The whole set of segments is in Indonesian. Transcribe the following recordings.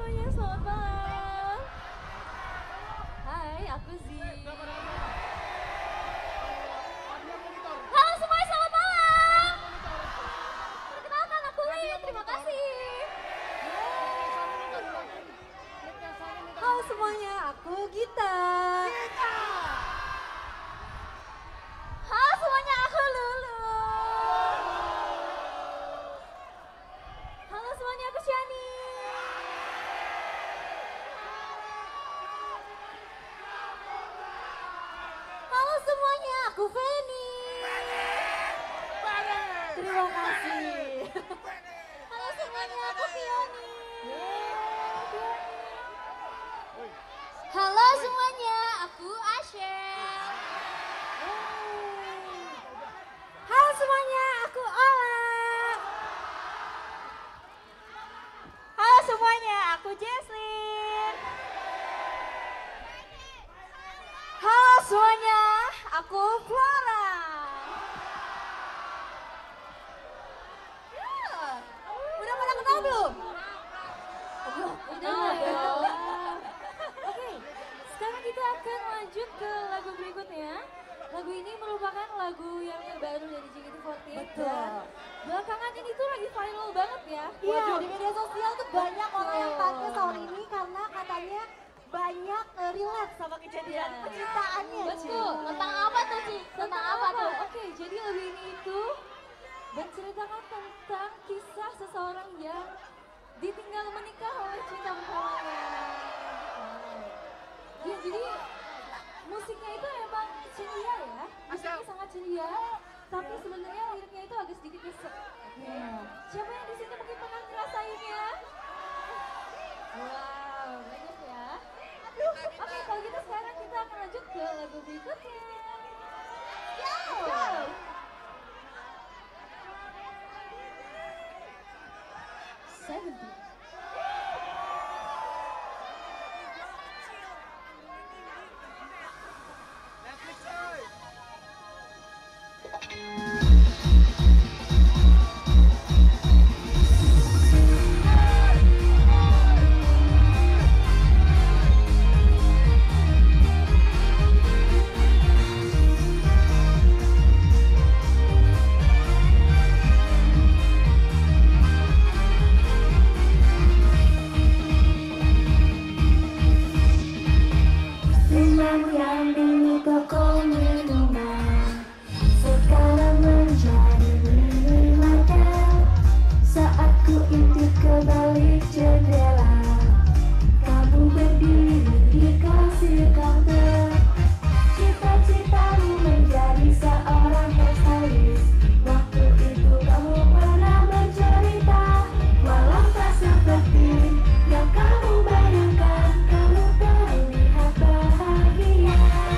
semuanya, selamat malam. Hai, aku Z. Halo semuanya, selamat malam. Perkenalkan aku Lin, terima kasih. Halo semuanya, aku Gita. Halo semuanya, aku Lulu. Halo semuanya, aku Shani. Halo semuanya, aku Feni. Terima kasih. Halo semuanya, aku Fioni. Halo semuanya, aku Ashel. Halo semuanya, aku Ola. Halo semuanya, aku Jesslyn. Halo semuanya, aku Flora. Ya, udah pada kenal belum? Udah dong. Oke, sekarang kita akan lanjut ke lagu berikutnya. Lagu ini merupakan lagu yang terbaru dari JKT48. Betul. Belakangan ini tuh lagi viral banget ya. Iya, di media sosial tuh banyak orang yang pakai sound ini karena katanya banyak relate sama kejadian Iya. pencintaannya. Betul. Tentang apa tuh, Ci? Tentang apa tuh? Oke, jadi lagu ini itu menceritakan tentang kisah seseorang yang ditinggal menikah oleh cinta pertamanya. Ya, jadi musiknya itu emang ceria ya, musiknya sangat ceria, tapi sebenarnya liriknya itu agak sedikit nyesek. Siapa yang di sini mungkin pernah ngerasainnya? Wow, banyak ya. Oke, kalau gitu sekarang kita akan lanjut ke lagu berikutnya. Go! Seventeen. Minuman yang dulu toko minuman sekarang menjadi minimarket. Saat ku intip ke balik jendela, kamu berdiri di kasir counter. Cita-citamu menjadi seorang hairstylist. Waktu itu kamu pernah bercerita, walau tak seperti yang kamu bayangkan. Kamu terlihat bahagia.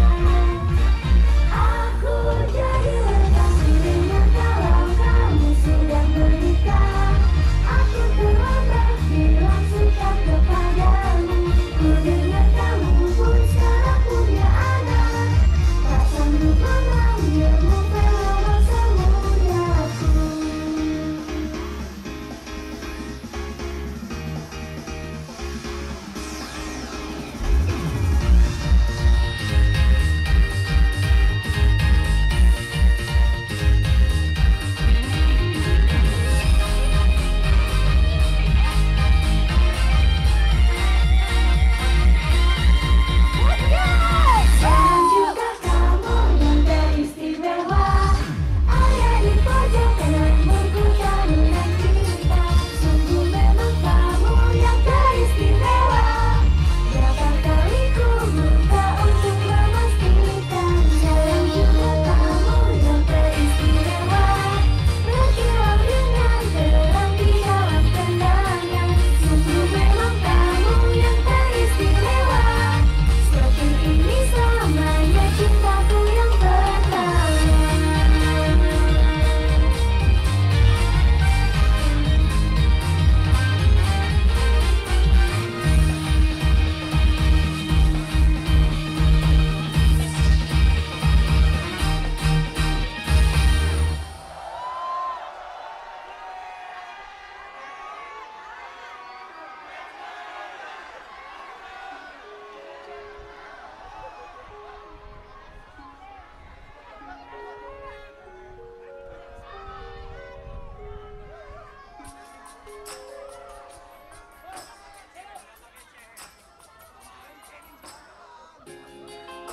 Aku jadi lekas dirinya kalau kamu sudah menikah. Aku terlambat bilang suka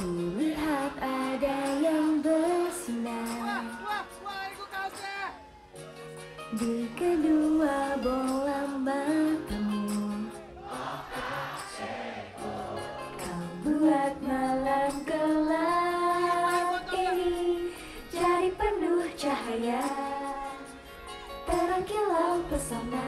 Kulihat ada yang bersinar di kedua bola matamu. Kau buat malam gelap ini jadi penuh cahaya, terang kilau pesona.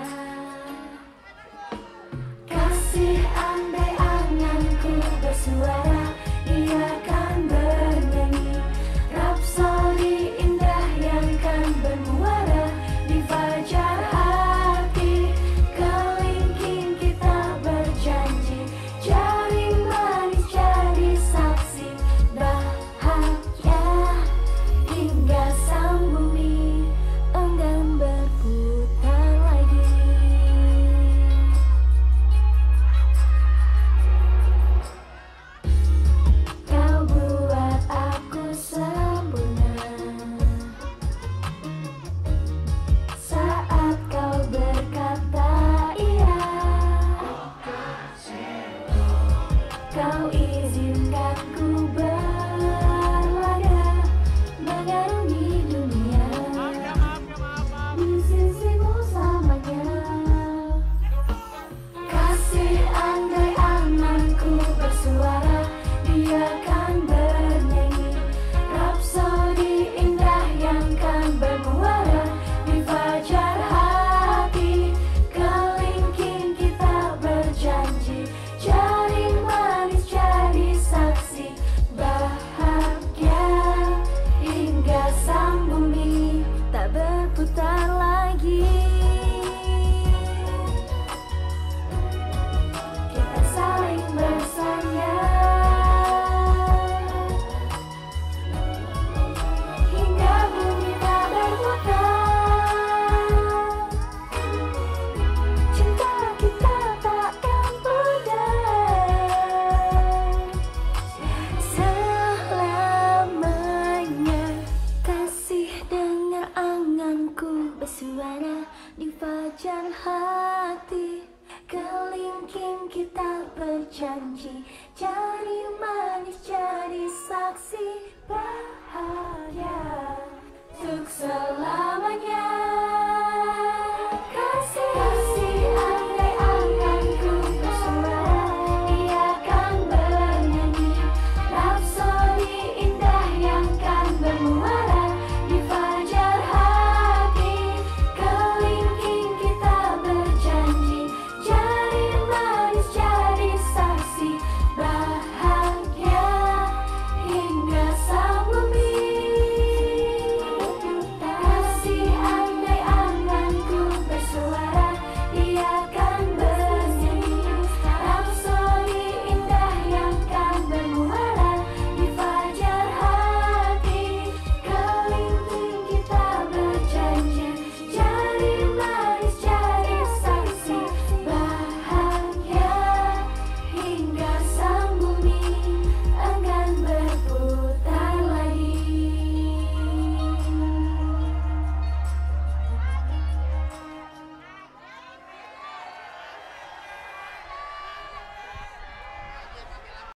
Kasih andai anganku bersuara, dia kan bernyanyi rapsodi indah yang kan bermuara di fajar hati. Kelingking kita berjanji, jari manis jadi saksi bahagia hingga sang bumi enggan berputar lagi. Kau buat aku sempurna saat kau berkata iya. Kau izinkan ku berlaga mengarungi dunia di sisimu selamanya. Kasih andai anganku bersuara, dia kan bernyanyi rapsodi indah yang kan bermuara di fajar hati. Kelingking kita berjanji, jari manis jadi saksi bahagia hingga sang bumi tak berputar lagi. Kita saling bersayang hingga bumi tak berputar. Cinta kita takkan pudar selamanya. Kasih dengar anganku bersuara di fajar hati. Kelingking kita berjanji, jari manis jadi